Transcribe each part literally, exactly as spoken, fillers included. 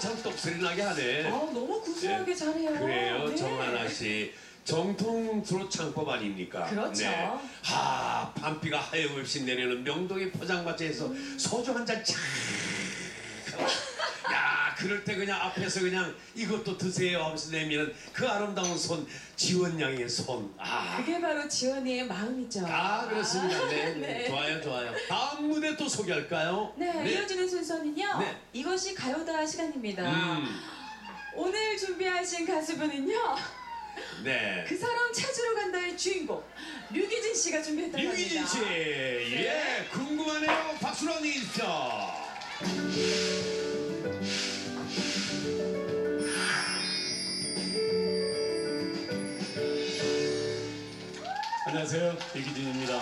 참 똑소리 나게 하네. 아, 너무 구수하게 네. 잘해요. 그래요, 네. 정하나 씨. 정통 트롯 창법 아닙니까? 그렇죠. 네. 하, 밤비가 하염없이 내리는 명동의 포장마차에서 음. 소주 한 잔 착. 야, 그럴 때 그냥 앞에서 그냥 이것도 드세요 하면서 내미는 그 아름다운 손, 지원 양의 손. 아, 그게 바로 지원이의 마음이죠. 아 그렇습니다. 네, 네. 네. 좋아요, 좋아요. 다음 무대 또 소개할까요? 네, 이어지는 순서는요. 네. 이것이 가요다 시간입니다. 음, 오늘 준비하신 가수분은요. 네. 그 사람 찾으러 간다의 주인공 류기진 씨가 준비했다고 합니다. 유기진 씨, 예, 궁금하네요. 박수로 주십시오. 안녕하세요, 유기진입니다.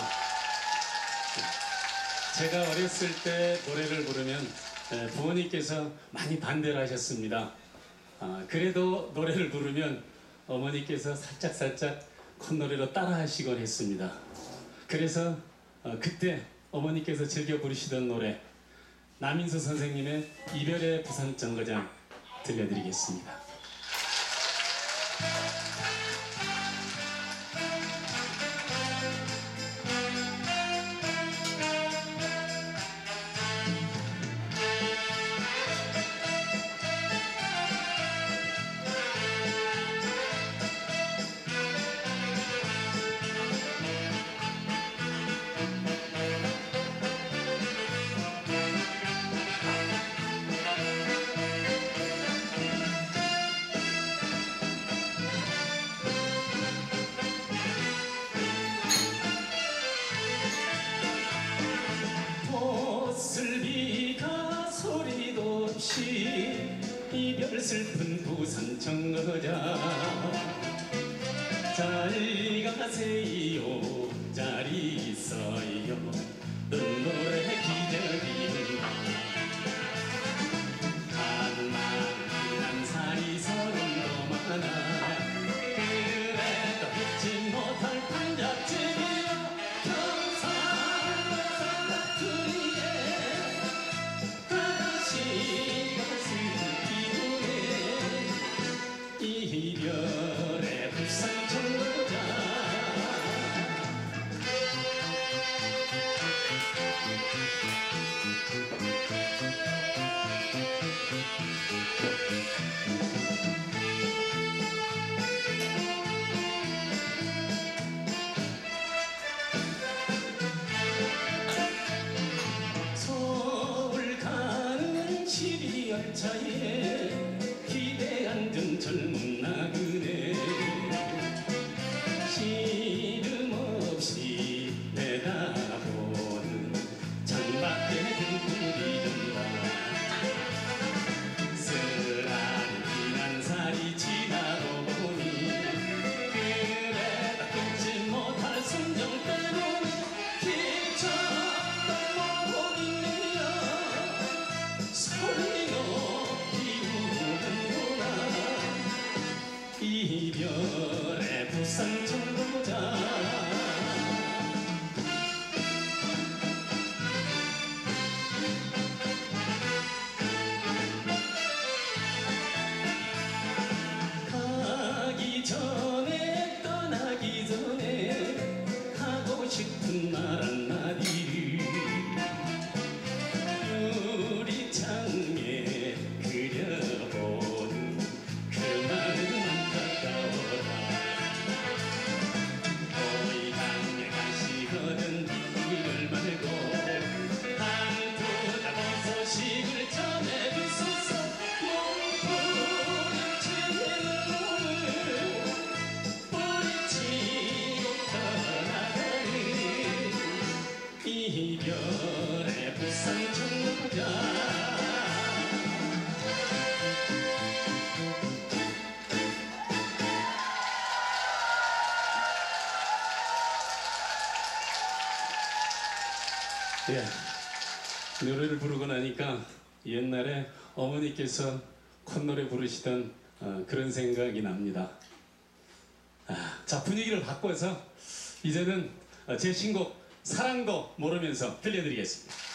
제가 어렸을 때 노래를 부르면 에, 부모님께서 많이 반대를 하셨습니다. 아, 그래도 노래를 부르면 어머니께서 살짝살짝 콧노래로 따라 하시곤 했습니다. 그래서 어, 그때 어머니께서 즐겨 부르시던 노래 남인수 선생님의 이별의 부산 정거장 들려드리겠습니다. 꽃슬비가 소리도 없이 이별 슬픈 부산 정거장 잘 가세요 잘 있어요 눈노래 기다린다 가난한 살이 서른도 많아 그래도 잊지 못할 판잣집이여 경상도 사투리에 다시 가슴 기분에 이별의 불상 정거장 서울 가는 시리열차에 기대 앉은 젊은 나그네 시름 없이 내다보는 창밖에 등불이 든다 쓰라린 피난살이 지나고 보니 그래도 끊지 못할 순정 때문에 기쳤던 몸이여 소리 높이 우는구나 이별의 부산 정거장 가기 전에 떠나기 전에 하고 싶은 말 한마디 유리창에 그려보는 그 마음 안타까워라 고향에 가시거든 이를 말고 한두 달 소식을 전해주소서 몸부림치는 몸을 뿌리치고 떠나가는 이별의 부산 정거장 예, 노래를 부르고 나니까 옛날에 어머니께서 콧노래 부르시던 어, 그런 생각이 납니다. 아, 자, 분위기를 바꿔서 이제는 어, 제 신곡 사랑도 모르면서 들려드리겠습니다.